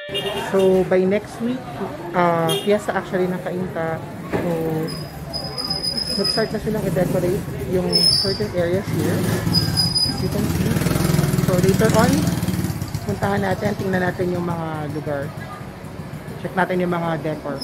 So by next week, fiesta actually ng Cainta. So nag-start na silang i-decorate yung certain areas here. As you can see. So later on, puntahan natin, tingnan natin yung mga lugar. Check natin yung mga decor.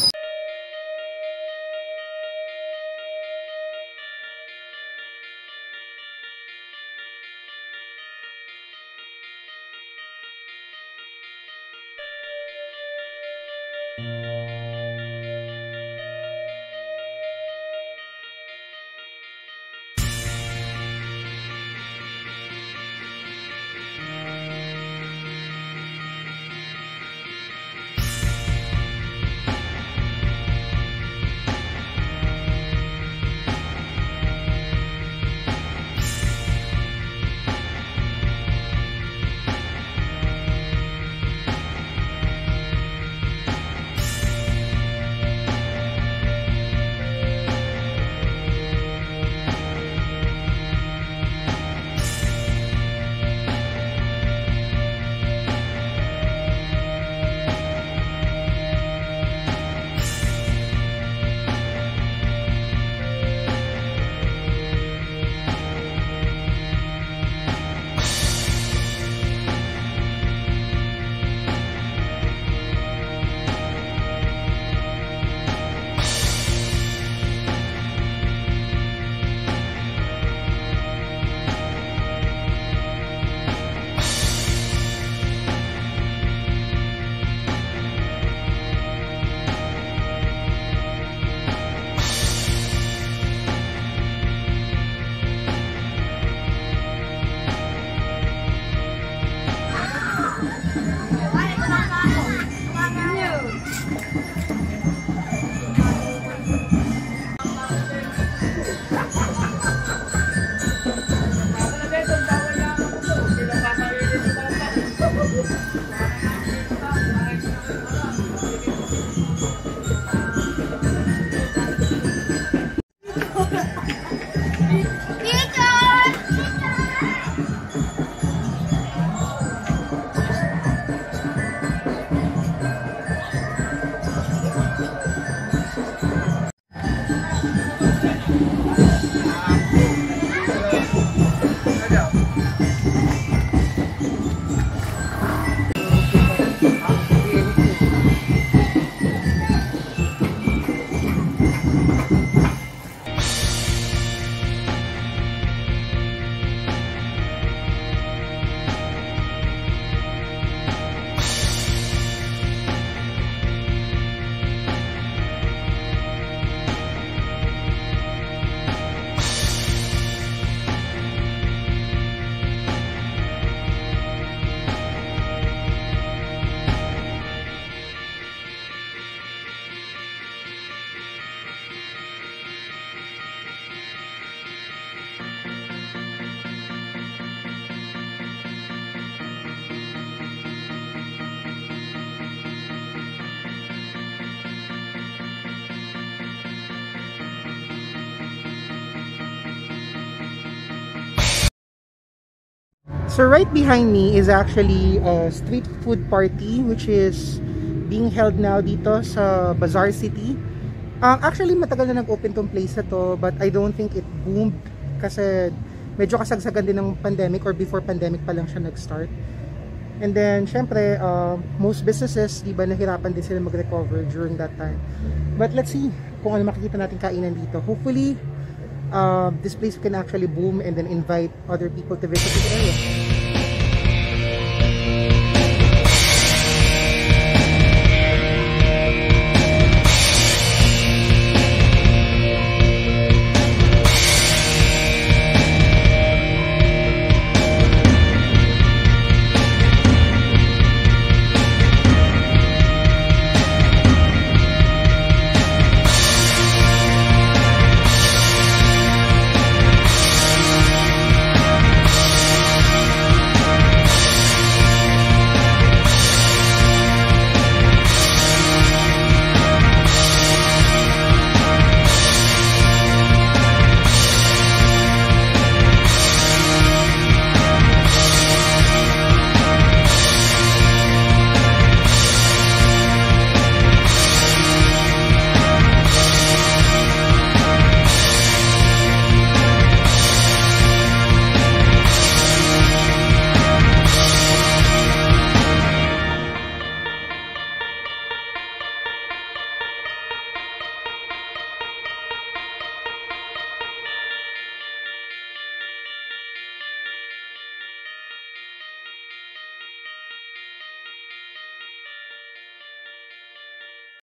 So right behind me is actually a street food party which is being held now dito sa Bazaar City. Actually matagal na nag-open tong place na to, but I don't think it boomed kasi medyo kasagsagan din ng pandemic, or before pandemic pa lang siya nag-start. And then syempre most businesses, di ba, nahirapan din sila mag-recover during that time. But let's see kung ano makikita natin kainan dito. Hopefully this place can actually boom and then invite other people to visit the area.